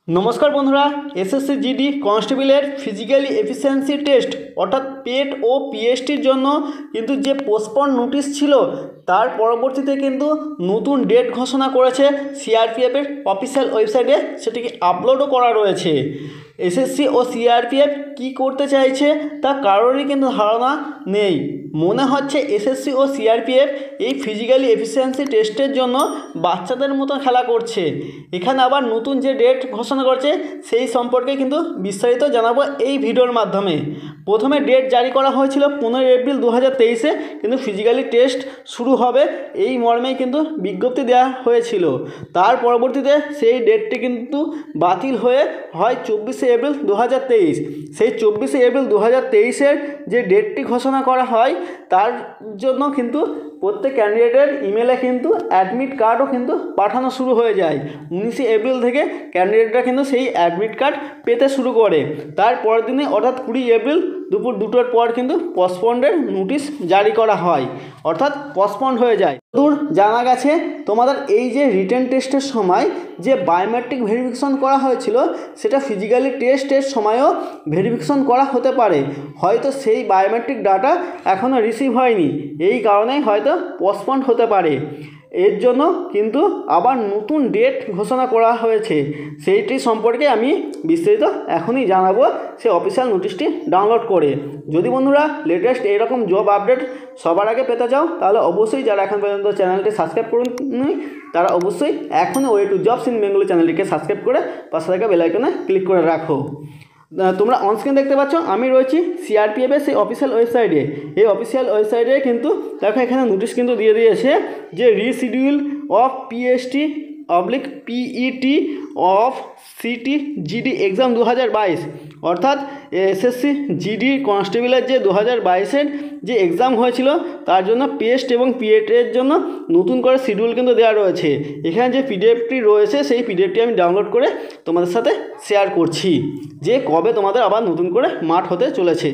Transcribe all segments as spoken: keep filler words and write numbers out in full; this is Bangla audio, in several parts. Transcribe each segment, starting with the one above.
नमस्कार बंधुरा एसएससी जीडी कन्स्टेबलेर फिजिक्याली एफिशिएंसि टेस्ट अर्थात पेट और पीएसटिर जन्य किन्तु जे पोस्टपोन नोटिस छिलो तार परवर्तीते किन्तु नतून डेट घोषणा करेছে सीआरपीएफের অফিশিয়াল ওয়েবসাইটে সেটিকে আপলোডও করা রয়েছে। एसएससी और सीआरपीएफ কি করতে চাইছে তা কারোরই কিন্তু ধারণা নেই। মনে হচ্ছে এসএসসি ও সিআরপিএফ এই ফিজিক্যালি এফিসিয়েন্সি টেস্টের জন্য বাচ্চাদের মতো খেলা করছে। এখানে আবার নতুন যে ডেট ঘোষণা করছে সেই সম্পর্কে কিন্তু বিস্তারিত জানাবো এই ভিডিওর মাধ্যমে। প্রথমে ডেট জারি করা হয়েছিল পনেরোই এপ্রিল দু হাজার তেইশে, কিন্তু ফিজিক্যালি টেস্ট শুরু হবে এই মর্মেই কিন্তু বিজ্ঞপ্তি দেওয়া হয়েছিল। তার পরবর্তীতে সেই ডেটটি কিন্তু বাতিল হয়ে হয় চব্বিশে এপ্রিল দু হাজার তেইশ। সেই চব্বিশে এপ্রিল দু হাজার তেইশের যে ডেটটি ঘোষণা করা হয় তার জন্য কিন্তু প্রত্যেক ক্যান্ডিডেটের ইমেলে কিন্তু অ্যাডমিট কার্ডও কিন্তু পাঠানো শুরু হয়ে যায়। উনিশে এপ্রিল থেকে ক্যান্ডিডেটরা কিন্তু সেই অ্যাডমিট কার্ড পেতে শুরু করে। তার পরের দিনে অর্থাৎ কুড়ি এপ্রিল দুপুর দুটোর পর কিন্তু পসপন্ডের নোটিশ জারি করা হয়, অর্থাৎ পসপন্ড হয়ে যায়। দূর জানা গেছে তোমাদের এই যে রিটেন টেস্টের সময় যে বায়োমেট্রিক ভেরিফিকেশন করা হয়েছিল সেটা ফিজিক্যালি টেস্টের সময়ও ভেরিফিকেশন করা হতে পারে। হয়তো সেই বায়োমেট্রিক ডাটা এখনও রিসিভ হয়নি, এই কারণেই হয়তো পসপন্ড হতে পারে। এর জন্য কিন্তু আবার নতুন ডেট ঘোষণা করা হয়েছে, সেইটি সম্পর্কে আমি বিস্তারিত এখনই জানাবো সেই অফিসিয়াল নোটিশটি ডাউনলোড করে। যদি বন্ধুরা লেটেস্ট এরকম জব আপডেট সবার আগে পেতে চাও তাহলে অবশ্যই যারা এখন পর্যন্ত চ্যানেলটি সাবস্ক্রাইব করুন তারা অবশ্যই এখনই way to jobs in Bengali চ্যানেলটিকে সাবস্ক্রাইব করে পাশে থাকা বেল আইকনে ক্লিক করে রাখো। তোমরা অনস্ক্রিন দেখতে পাচ্ছ আমি রয়েছি সিআরপিএফের সেই অফিসিয়াল ওয়েবসাইটে। এই অফিসিয়াল ওয়েবসাইটে কিন্তু দেখো এখানে নোটিশ কিন্তু দিয়ে দিয়েছে যে reschedule of PST oblique PET of CT GD exam দু হাজার বাইশ, অর্থাৎ এসএসসি জিডি কনস্টেবলের যে দু হাজার বাইশের যে এক্সাম হয়েছিল তার জন্য পেস্ট এবং পিএটের জন্য নতুন করে শিডিউল কিন্তু দেওয়া রয়েছে। এখানে যে পিডিএফটি রয়েছে সেই পিডিএফটি আমি ডাউনলোড করে তোমাদের সাথে শেয়ার করছি যে কবে তোমাদের আবার নতুন করে মাঠ হতে চলেছে।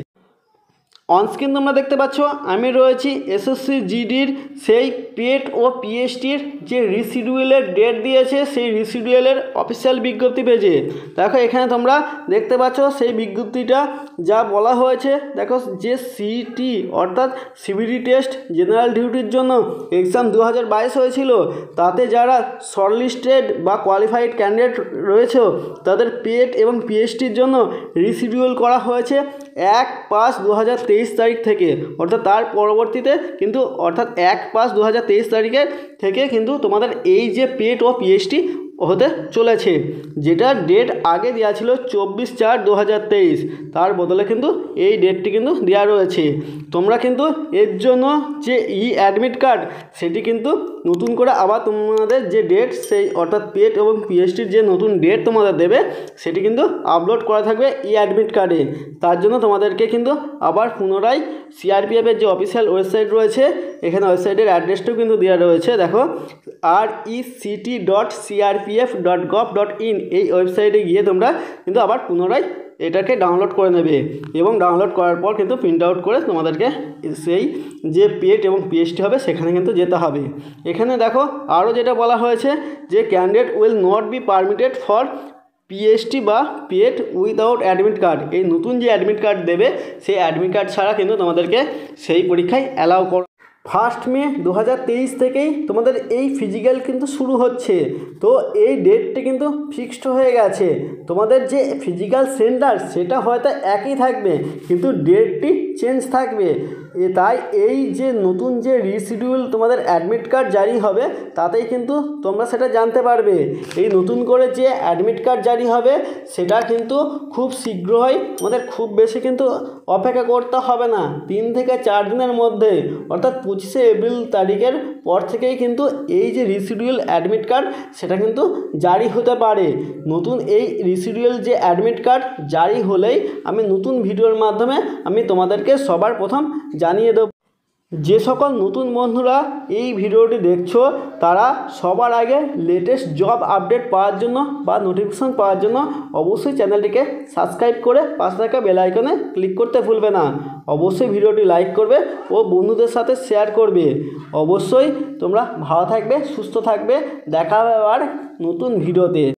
অনস্ক্রিন তোমরা দেখতে পাচ্ছ আমি রয়েছি এসএসসি জিডির সেই পেট ও পিএসটির যে রিশিডিউলের ডেট দিয়েছে সেই রিশিডিউলের অফিসিয়াল বিজ্ঞপ্তি পেজে। দেখো এখানে তোমরা দেখতে পাচ্ছ সেই বিজ্ঞপ্তিটা যা বলা হয়েছে। দেখো যে সিটি অর্থাৎ সিবিডি টেস্ট জেনারেল ডিউটির জন্য এক্সাম দু হাজার বাইশ হয়েছিল তাতে যারা শর্টলিস্টেড বা কোয়ালিফাইড ক্যান্ডিডেট রয়েছে তাদের পেট এবং পিএসটির জন্য রিশিডিউল করা হয়েছে এক পাঁচ দু হাজার তেইশ তারিখ থেকে, অর্থাৎ তার পরবর্তীতে কিন্তু অর্থাৎ এক পাঁচ দু হাজার তেইশ তারিখের থেকে কিন্তু তোমাদের এই যে পেট ও পিএসটি হতে চলেছে। যেটা ডেট আগে দেওয়া ছিল চব্বিশ চার দু হাজার তেইশ, তার বদলে কিন্তু এই ডেটটি কিন্তু দেওয়া রয়েছে। তোমরা কিন্তু এর জন্য যে ই অ্যাডমিট কার্ড সেটি কিন্তু নতুন করে আবার তোমাদের যে ডেট সেই অর্থাৎ পেট এবং পিএসটির যে নতুন ডেট তোমাদের দেবে সেটি কিন্তু আপলোড করা থাকবে ই অ্যাডমিট কার্ডে। তার জন্য তোমাদেরকে কিন্তু আবার পুনরায় সিআরপিএফের যে অফিসিয়াল ওয়েবসাইট রয়েছে এখানে ওয়েবসাইটের অ্যাড্রেসটাও কিন্তু দেওয়া রয়েছে। দেখো R E C T dot CRPF dot gov dot in এই ওয়েবসাইটে গিয়ে তোমরা কিন্তু আবার পুনরায় এটাকে ডাউনলোড করে নেবে এবং ডাউনলোড করার পর কিন্তু প্রিন্ট আউট করে তোমাদেরকে সেই যে পেট এবং পিএসটি হবে সেখানে কিন্তু যেতে হবে। এখানে দেখো আরও যেটা বলা হয়েছে যে candidate will not be permitted for PST বা পেট উইদাউট অ্যাডমিট কার্ড। এই নতুন যে অ্যাডমিট কার্ড দেবে সেই অ্যাডমিট কার্ড ছাড়া কিন্তু তোমাদেরকে সেই পরীক্ষায় অ্যালাউ কর। ফার্স্ট মে দু হাজার তেইশ থেকেই তোমাদের এই ফিজিক্যাল কিন্তু শুরু হচ্ছে, তো এই ডেটটি কিন্তু ফিক্সড হয়ে গেছে। তোমাদের যে ফিজিক্যাল সেন্টার সেটা হয়তো একই থাকবে কিন্তু ডেটটি চেঞ্জ থাকবে। এ তাই এই যে নতুন যে রিশিডিউল তোমাদের অ্যাডমিট কার্ড জারি হবে তাতেই কিন্তু তোমরা সেটা জানতে পারবে। এই নতুন করে যে অ্যাডমিট কার্ড জারি হবে সেটা কিন্তু খুব শীঘ্রই, আমাদের খুব বেশি কিন্তু অপেক্ষা করতে হবে না, তিন থেকে চার দিনের মধ্যে অর্থাৎ পঁচিশে এপ্রিল তারিখের পর থেকেই কিন্তু এই যে রিশিডিউল অ্যাডমিট কার্ড সেটা কিন্তু জারি হতে পারে। নতুন এই রিশিডিউল যে অ্যাডমিট কার্ড জারি হলেই আমি নতুন ভিডিওর মাধ্যমে আমি তোমাদেরকে সবার প্রথম জানিয়ে দেব। যে সকল নতুন বন্ধুরা এই ভিডিওটি দেখছো তারা সবার আগে লেটেস্ট জব আপডেট পাওয়ার জন্য বা নোটিফিকেশন পাওয়ার জন্য অবশ্যই চ্যানেলটিকে সাবস্ক্রাইব করে পাশে থাকা বেল আইকনে ক্লিক করতে ভুলবে না। অবশ্যই ভিডিওটি লাইক করবে ও বন্ধুদের সাথে শেয়ার করবে। অবশ্যই তোমরা ভালো থাকবে, সুস্থ থাকবে, দেখা হবে আবার নতুন ভিডিওতে।